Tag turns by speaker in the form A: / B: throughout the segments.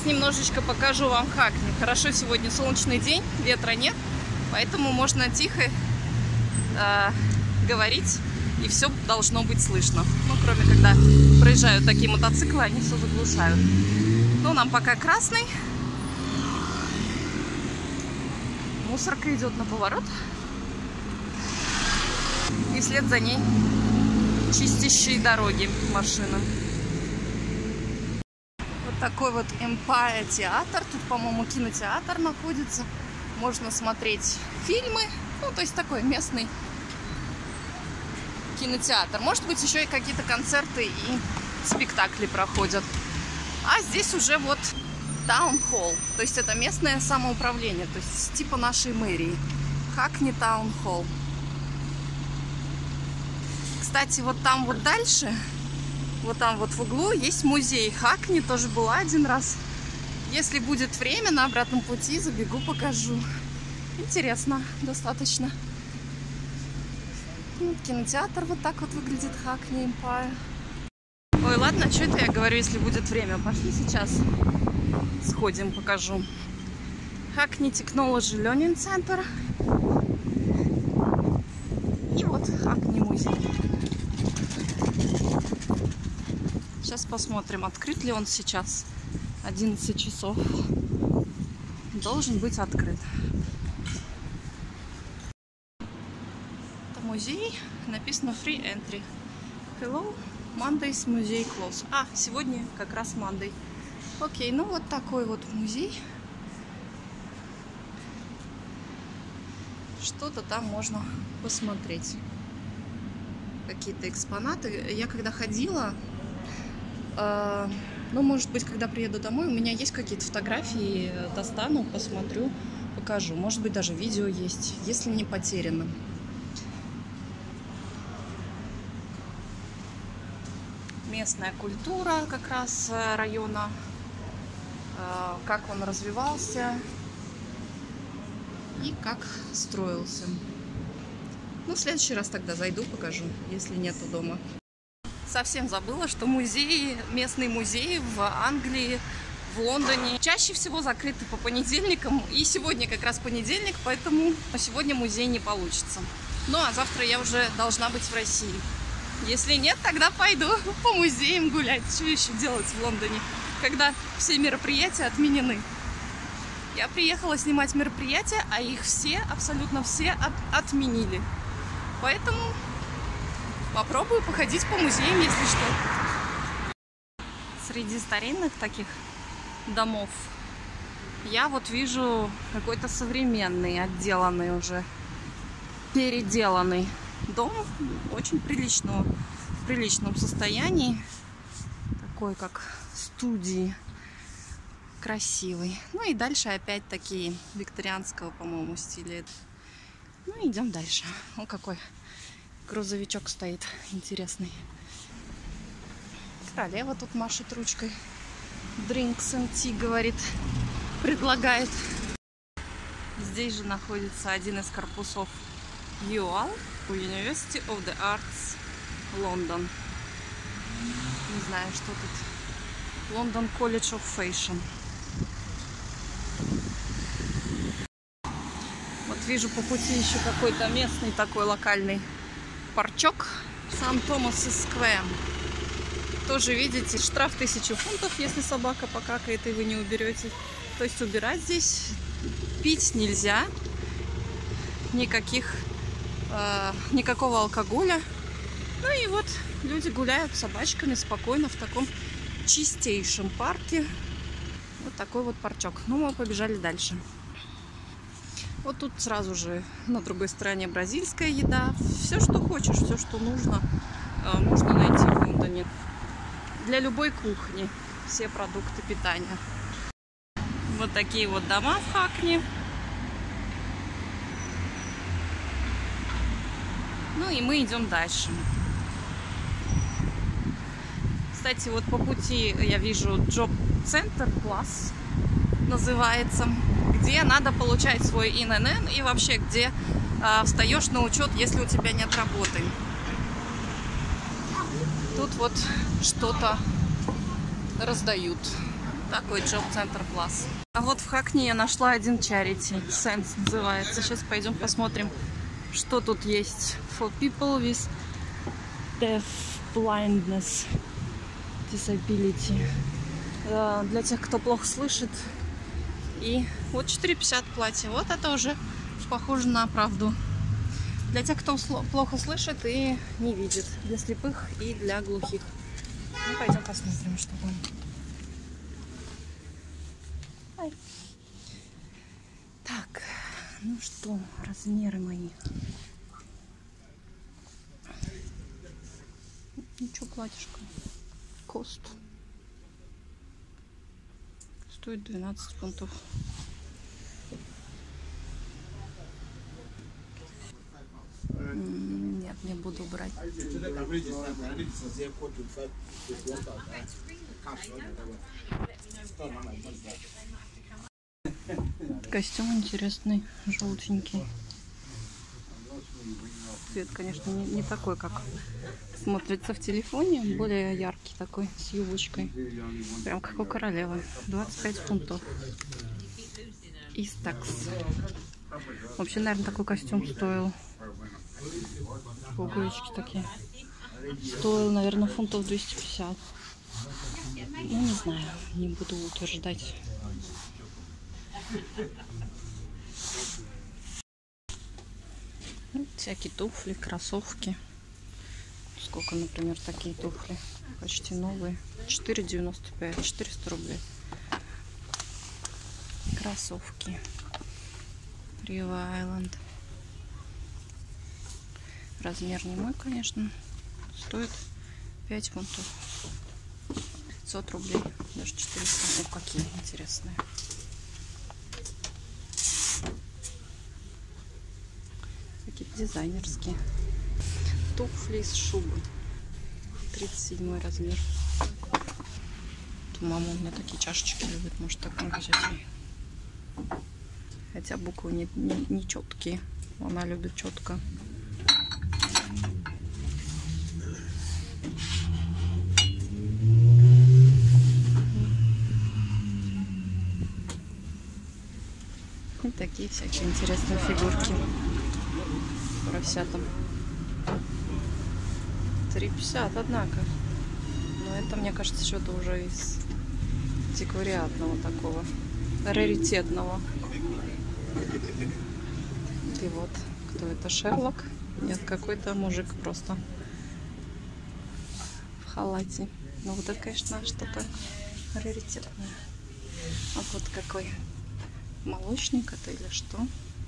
A: немножечко покажу вам Хакни. Хорошо, сегодня солнечный день, ветра нет, поэтому можно тихо говорить, и все должно быть слышно. Ну, кроме когда проезжают такие мотоциклы, они все заглушают. Ну, нам пока красный. Мусорка идет на поворот. И вслед за ней чистящие дороги машины. Вот такой вот Empire театр. Тут, по-моему, кинотеатр находится. Можно смотреть фильмы. Ну, то есть такой местный кинотеатр. Может быть, еще и какие-то концерты и спектакли проходят. А здесь уже вот Таун Холл. То есть это местное самоуправление. То есть типа нашей мэрии. Хакни Таун Холл. Кстати, вот там вот дальше, вот там вот в углу есть музей Хакни. Тоже была один раз. Если будет время, на обратном пути забегу, покажу. Интересно достаточно. Кинотеатр вот так вот выглядит, Хакни Empire. Ой, ладно, что это я говорю, если будет время. Пошли сейчас сходим, покажу. Хакни Technology Learning Center. И вот Хакни музей. Сейчас посмотрим, открыт ли он сейчас. 11 часов. Должен быть открыт. Это музей. Написано Free Entry. Hello, Monday's Museum Close. А, сегодня как раз Monday. Окей, ну вот такой вот музей. Что-то там можно посмотреть. Какие-то экспонаты. Я когда ходила, ну, может быть, когда приеду домой, у меня есть какие-то фотографии, достану, посмотрю, покажу. Может быть, даже видео есть, если не потеряно. Местная культура как раз района, как он развивался и как строился. Ну, в следующий раз тогда зайду, покажу, если нету дома. Совсем забыла, что музеи, местные музеи в Англии, в Лондоне чаще всего закрыты по понедельникам. И сегодня как раз понедельник, поэтому сегодня музей не получится. Ну, а завтра я уже должна быть в России. Если нет, тогда пойду по музеям гулять. Что еще делать в Лондоне, когда все мероприятия отменены? Я приехала снимать мероприятия, а их все, абсолютно все отменили. Поэтому попробую походить по музеям, если что. Среди старинных таких домов я вот вижу какой-то современный, отделанный уже, переделанный дом, очень приличного, в приличном состоянии. Такой, как студии. Красивый. Ну и дальше опять такие викторианского, по-моему, стиля. Ну, идем дальше. О, какой грузовичок стоит интересный. Королева тут машет ручкой. Drinks and tea, говорит, предлагает. Здесь же находится один из корпусов UAL, University of the Arts, London. Не знаю, что тут. London College of Fashion. Вот вижу по пути еще какой-то местный такой локальный парчок. Сан-Томас-Сквер. Тоже, видите, штраф 1000 фунтов, если собака покакает и вы не уберете. То есть убирать здесь, пить нельзя. Никакого алкоголя. Ну и вот люди гуляют с собачками спокойно в таком чистейшем парке. Вот такой вот парчок. Ну, мы побежали дальше. Вот тут сразу же на другой стороне бразильская еда. Все, что хочешь, все, что нужно, можно найти в Лондоне. Для любой кухни все продукты питания. Вот такие вот дома в Хакни. Ну и мы идем дальше. Кстати, вот по пути я вижу Job Center Plus называется, где надо получать свой ИНН и вообще где встаешь на учет, если у тебя нет работы. Тут вот что-то раздают. Такой джоб-центр класс. А вот в Хакни я нашла один charity. Sense называется. Сейчас пойдем посмотрим, что тут есть. For people with deaf blindness, disability. Для тех, кто плохо слышит. И вот 4,50 платье. Вот это уже похоже на правду. Для тех, кто плохо слышит и не видит. Для слепых и для глухих. Ну, пойдем посмотрим, что там. Ай. Так, ну что, размеры мои. Ничего, платьишко. Кост. Стоит 12 фунтов. Нет, не буду брать. Костюм интересный, желтенький. Цвет, конечно, не такой, как смотрится в телефоне, более яркий такой, с юбочкой. Прям как у королевы. 25 фунтов. Истакс. Вообще, наверное, такой костюм стоил. Пуговички такие. Стоил, наверное, фунтов 250. Ну, не знаю, не буду утверждать. Ну, всякие туфли, кроссовки. Сколько, например, такие туфли? Почти новые. 4,95, 400 рублей. Кроссовки. River Island. Размер не мой, конечно. Стоит 5 фунтов. 500 рублей. Даже 400. Ну, какие интересные. Какие-то дизайнерские. Туфли из шубы. 37 размер. Мама у меня такие чашечки любит. Может, так не взять. Хотя буквы не четкие. Она любит четко. И такие всякие интересные фигурки. Поросятам. 3,50, однако. Но это, мне кажется, что-то уже из антиквариатного такого. Раритетного. И вот, кто это? Шерлок? Нет, какой-то мужик просто в халате. Ну вот это, конечно, что-то раритетное. А вот какой молочник это или что?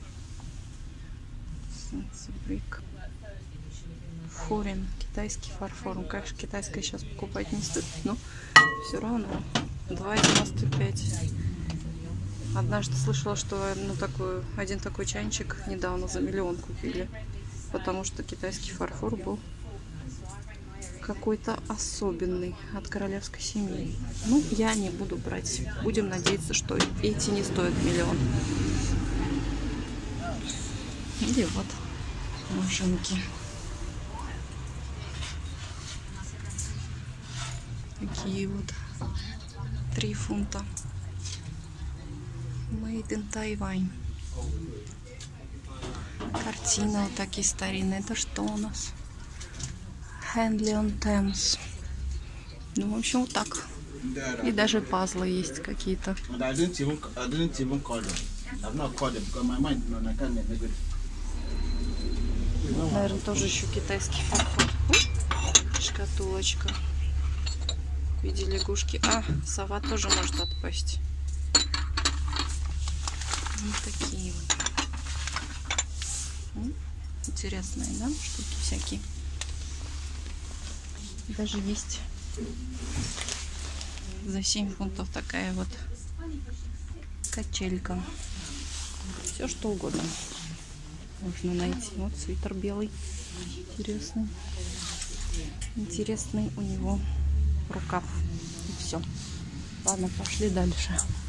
A: Брик. Фурин, китайский фарфор. Ну, конечно, китайское сейчас покупать не стоит, но все равно 2,95. Однажды слышала, что один такой чайничек недавно за 1 миллион купили, потому что китайский фарфор был какой-то особенный от королевской семьи. Ну, я не буду брать. Будем надеяться, что эти не стоят 1 миллион. Или вот машинки. Такие вот 3 фунта. Made in Taiwan. Картины вот такие старинные. Это что у нас? Henley on Thames. Ну, в общем, вот так. И даже пазлы есть какие-то. Наверное, тоже еще китайский фарфор. Шкатулочка. В виде лягушки. А, сова тоже может отпасть. Вот такие вот. Интересные, да, штуки всякие. Даже есть за 7 фунтов такая вот качелька. Все что угодно можно найти. Вот свитер белый. Интересный. Интересный у него рукав. И все. Ладно, пошли дальше.